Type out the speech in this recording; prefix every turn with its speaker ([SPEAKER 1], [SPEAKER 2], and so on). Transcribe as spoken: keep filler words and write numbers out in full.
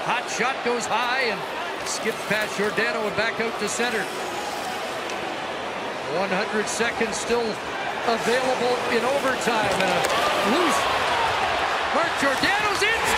[SPEAKER 1] Hot shot goes high and skips past Giordano and back out to center. one hundred seconds still available in overtime. And a loose Mark Giordano's in.